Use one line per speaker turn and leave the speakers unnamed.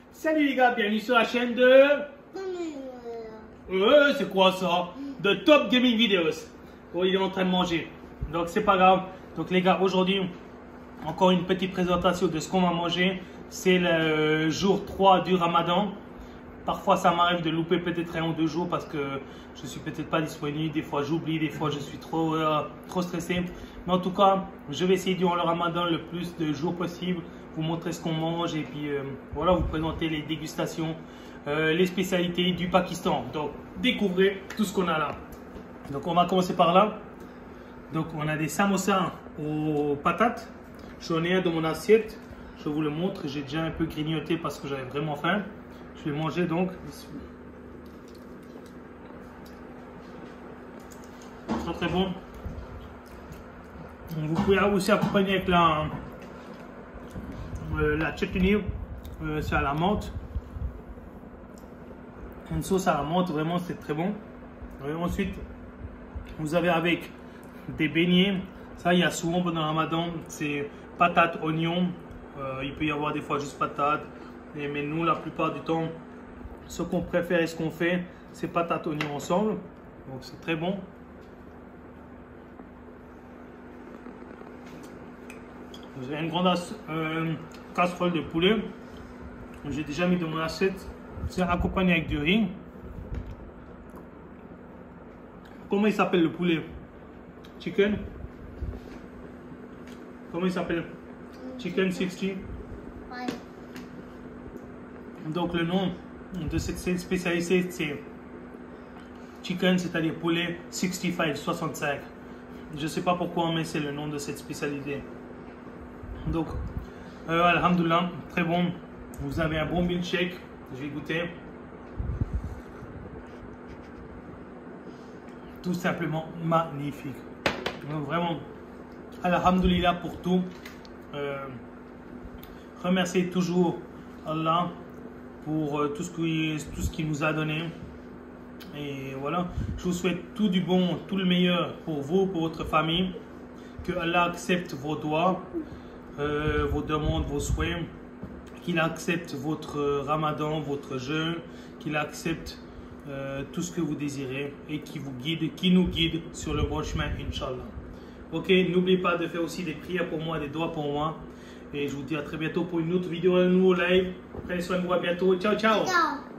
Salut les gars, bienvenue sur la chaîne de... c'est quoi ça? De Top Gaming Videos. Oh, il est en train de manger. Donc c'est pas grave. Donc les gars, aujourd'hui, encore une petite présentation de ce qu'on va manger. C'est le jour 3 du Ramadan. Parfois ça m'arrive de louper peut-être 1 ou 2 jours parce que je suis peut-être pas disponible. Des fois j'oublie, des fois je suis trop stressé. Mais en tout cas, je vais essayer durant le Ramadan le plus de jours possible. Vous montrer ce qu'on mange et puis voilà, vous présenter les dégustations, les spécialités du Pakistan. Donc découvrez tout ce qu'on a là. Donc on va commencer par là. Donc on a des samosas aux patates. J'en ai un dans mon assiette. Je vous le montre. J'ai déjà un peu grignoté parce que j'avais vraiment faim. Je vais manger donc. Très très bon. Vous pouvez aussi accompagner avec la chutney, c'est à la menthe. Une sauce à la menthe, vraiment c'est très bon. Et ensuite, vous avez avec des beignets. Ça, il y a souvent pendant le Ramadan, c'est patates, oignons. Il peut y avoir des fois juste patates. Mais nous, la plupart du temps, ce qu'on préfère et ce qu'on fait, c'est patates, oignons ensemble. Donc c'est très bon. Vous avez une grande casserole de poulet. J'ai déjà mis dans mon assiette. C'est accompagné avec du riz. Comment il s'appelle le poulet? Chicken? Comment il s'appelle? Chicken 60. Donc le nom de cette spécialité c'est chicken, c'est-à-dire poulet 65. Je ne sais pas pourquoi, mais c'est le nom de cette spécialité. Donc, alhamdoulilah, très bon. Vous avez un bon milkshake. Je vais goûter. Tout simplement magnifique. Donc, vraiment, alhamdoulilah pour tout. Remerciez toujours Allah pour tout ce qu'il nous a donné. Et voilà, je vous souhaite tout du bon, tout le meilleur pour vous, pour votre famille. Que Allah accepte vos doigts. Vos demandes, vos souhaits, qu'il accepte votre ramadan, votre jeûne, qu'il accepte tout ce que vous désirez et qui vous guide, qui nous guide sur le bon chemin, Inch'Allah. Ok, n'oubliez pas de faire aussi des prières pour moi, des doigts pour moi. Et je vous dis à très bientôt pour une autre vidéo, un nouveau live. Prenez soin de vous, à bientôt. Ciao, ciao.